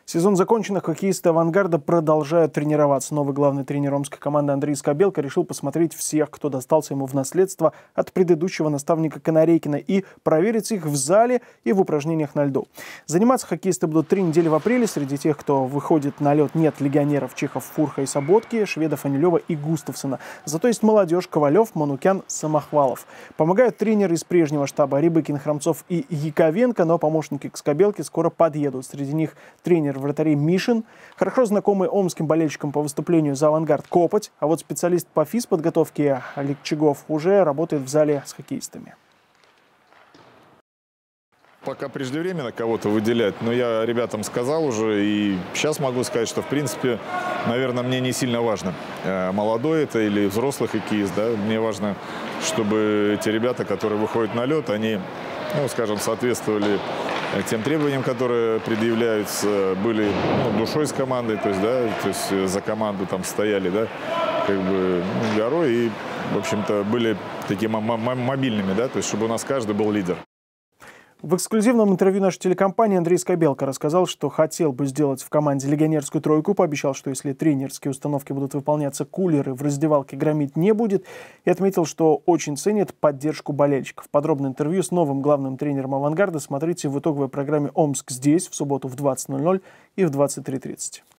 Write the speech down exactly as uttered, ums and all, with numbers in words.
Сезон закончен, а хоккеисты «Авангарда» продолжают тренироваться. Новый главный тренер омской команды Андрей Скобелко решил посмотреть всех, кто достался ему в наследство от предыдущего наставника Канарейкина, и проверить их в зале и в упражнениях на льду. Заниматься хоккеисты будут три недели в апреле. Среди тех, кто выходит на лед, нет легионеров Чехов, Фурха и Соботки, шведов Анилева и Густавсона. Зато есть молодежь: Ковалев, Манукян, Самохвалов. Помогают тренеры из прежнего штаба: Рябыкин, Хромцов и Яковенко, но помощники к Скобелке скоро подъедут. Среди них тренер вратарей Мишин, хорошо знакомый омским болельщикам по выступлению за «Авангард» Копоть, а вот специалист по физподготовке Олег Чигов уже работает в зале с хоккеистами. Пока преждевременно кого-то выделять, но я ребятам сказал уже, и сейчас могу сказать, что в принципе, наверное, мне не сильно важно, молодой это или взрослый хоккеист, да, мне важно, чтобы эти ребята, которые выходят на лед, они, ну, скажем, соответствовали тем требованиям, которые предъявляются, были, ну, душой с командой, то есть, да, то есть за команду там стояли, да, как бы, ну, горой, и, в общем-то, были такими мобильными, да, то есть чтобы у нас каждый был лидер. В эксклюзивном интервью нашей телекомпании Андрей Скобелко рассказал, что хотел бы сделать в команде легионерскую тройку, пообещал, что если тренерские установки будут выполняться, кулеры в раздевалке громить не будет, и отметил, что очень ценит поддержку болельщиков. Подробное интервью с новым главным тренером «Авангарда» смотрите в итоговой программе «Омск здесь» в субботу в двадцать ноль ноль и в двадцать три тридцать.